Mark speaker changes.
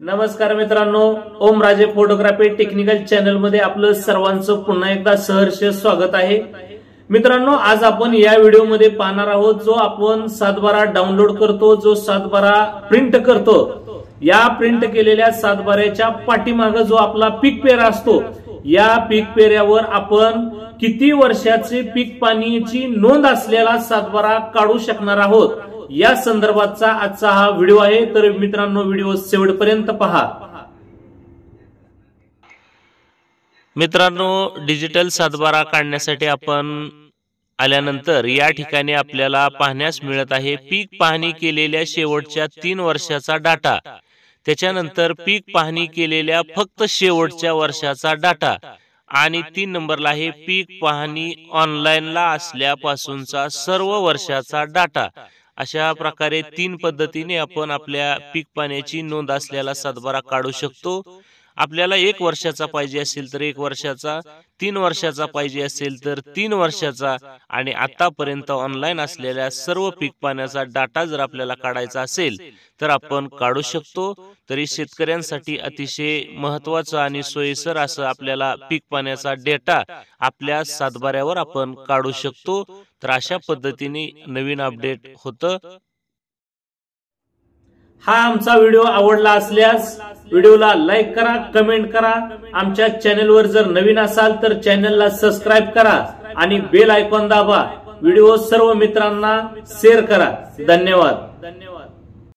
Speaker 1: नमस्कार मित्रांनो, ओम राजे फोटोग्राफी टेक्निकल चॅनल मध्ये आपलं सर्वांचं पुन्हा एकदा सहर्ष स्वागत आहे। मित्रांनो, आज आपण या व्हिडिओ मध्ये पाहणार आहोत जो आपण सातबारा डाउनलोड करतो, जो सातबारा प्रिंट करतो, या प्रिंट केलेल्या सातबाऱ्याच्या पाठीमागे जो आपला पीक पेरा असतो, या पीक पेऱ्यावर आपण किती वर्षाचे पीक पाणीची नोंद असलेला सातबारा काढू शकणार आहोत, या संदर्भातचा आजचा हा व्हिडिओ आहे। तर मित्रांनो, व्हिडिओ शेवटपर्यंत पहा।
Speaker 2: मित्रांनो, डिजिटल सातबारा काढण्यासाठी आपण आल्यानंतर या ठिकाणी आपल्याला पाहण्यास मिळत आहे पीक पाहणी केलेल्या शेवटच्या 3 वर्षाचा डाटा, त्याच्यानंतर पीक पाहणी केलेल्या फक्त शेवटच्या वर्षाचा डाटा आणि 3 नंबरला आहे पीक पाहणी ऑनलाईनला असल्यापासूनचा सर्व वर्षाचा डाटा। अशा प्रकारे 3 पद्धतीने आपण आपल्या पीक पाण्याची नोंद असलेला सातबारा काढू शकतो। आपल्याला 1 वर्षाचा पाहिजे असेल तर 1 वर्षाचा, 3 वर्षाचा पाहिजे असेल तर 3 वर्षाचा आणि आतापर्यंत ऑनलाईन असलेल्या सर्व पीक पाण्याचा डाटा जर आपल्याला काढायचा असेल तर आपण काढू शकतो। तरी शेतकऱ्यांसाठी अतिशय महत्त्वाचं आणि सोयीस्कर असं आपल्याला पीक पाण्याचा डेटा आपल्या सातबाऱ्यावर आपण काढू शकतो। तर अशा पद्धतीने नवीन अपडेट होतं।
Speaker 1: हा आमचा व्हिडिओ आवडला असल्यास व्हिडिओला लाईक करा, कमेंट करा। आमच्या चॅनलवर जर नवीन असाल तर चॅनलला सबस्क्राइब करा आणि बेल आयकॉन दाबा। व्हिडिओ सर्व मित्रांना शेअर करा। धन्यवाद।